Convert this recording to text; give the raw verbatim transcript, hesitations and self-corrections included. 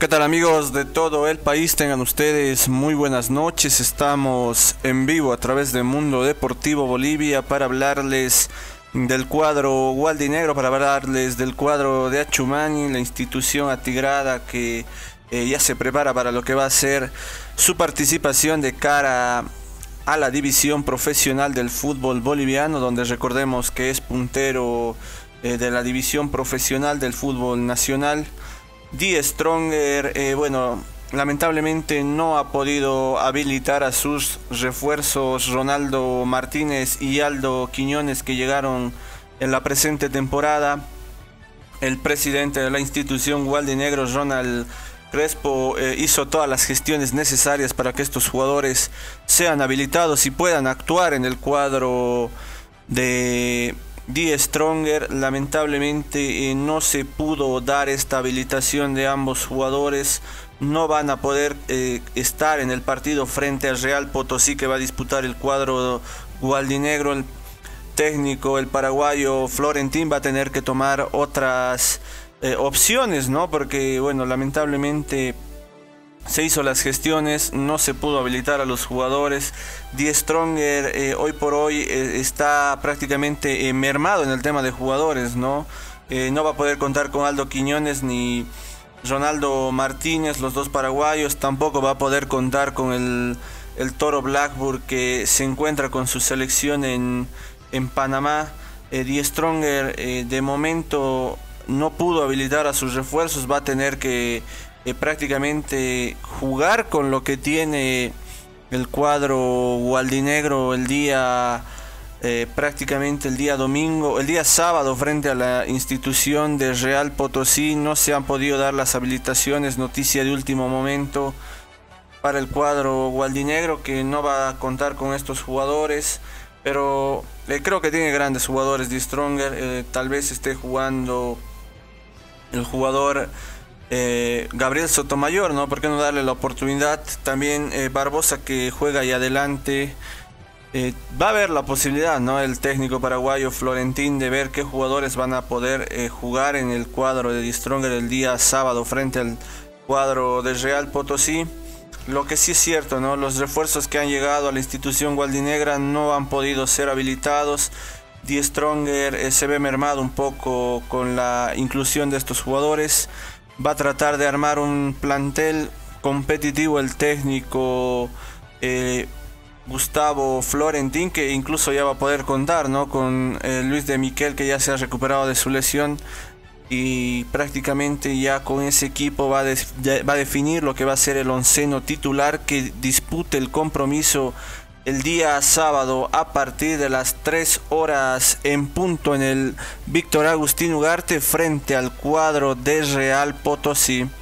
¿Qué tal amigos de todo el país? Tengan ustedes muy buenas noches. Estamos en vivo a través de Mundo Deportivo Bolivia para hablarles del cuadro gualdinegro, para hablarles del cuadro de Achumani, la institución atigrada que eh, ya se prepara para lo que va a ser su participación de cara a la división profesional del fútbol boliviano, donde recordemos que es puntero eh, de la división profesional del fútbol nacional. Die Stronger, eh, bueno, lamentablemente no ha podido habilitar a sus refuerzos Ronaldo Martínez y Aldo Quiñones, que llegaron en la presente temporada. El presidente de la institución gualdinegro, Ronald Crespo, eh, hizo todas las gestiones necesarias para que estos jugadores sean habilitados y puedan actuar en el cuadro de Die Stronger. Lamentablemente eh, no se pudo dar esta habilitación de ambos jugadores. No van a poder eh, estar en el partido frente al Real Potosí, que va a disputar el cuadro gualdinegro. El técnico, el paraguayo Florentín, va a tener que tomar otras eh, opciones, ¿no? Porque, bueno, lamentablemente se hizo las gestiones, no se pudo habilitar a los jugadores. Die Stronger eh, hoy por hoy eh, está prácticamente eh, mermado en el tema de jugadores, ¿no? Eh, no va a poder contar con Aldo Quiñones ni Ronaldo Martínez, los dos paraguayos. Tampoco va a poder contar con el, el Toro Blackburn, que se encuentra con su selección en, en Panamá. eh, Die Stronger eh, de momento no pudo habilitar a sus refuerzos, va a tener que Eh, prácticamente jugar con lo que tiene el cuadro gualdinegro el día eh, prácticamente el día domingo, el día sábado, frente a la institución de Real Potosí. No se han podido dar las habilitaciones, noticia de último momento para el cuadro gualdinegro, que no va a contar con estos jugadores, pero eh, creo que tiene grandes jugadores Die Stronger. Eh, tal vez esté jugando el jugador Eh, Gabriel Sotomayor, ¿no? ¿Por qué no darle la oportunidad? También eh, Barbosa, que juega ahí adelante. Eh, va a haber la posibilidad, ¿no? El técnico paraguayo Florentín, de ver qué jugadores van a poder eh, jugar en el cuadro de Die Stronger el día sábado frente al cuadro de Real Potosí. Lo que sí es cierto, ¿no? Los refuerzos que han llegado a la institución gualdinegra no han podido ser habilitados. Die Stronger eh, se ve mermado un poco con la inclusión de estos jugadores. Va a tratar de armar un plantel competitivo el técnico eh, Gustavo Florentín, que incluso ya va a poder contar, ¿no? con eh, Luis de Miquel, que ya se ha recuperado de su lesión, y prácticamente ya con ese equipo va a, va a definir lo que va a ser el onceno titular que dispute el compromiso el día sábado a partir de las tres horas en punto en el Víctor Agustín Ugarte, frente al cuadro de Real Potosí.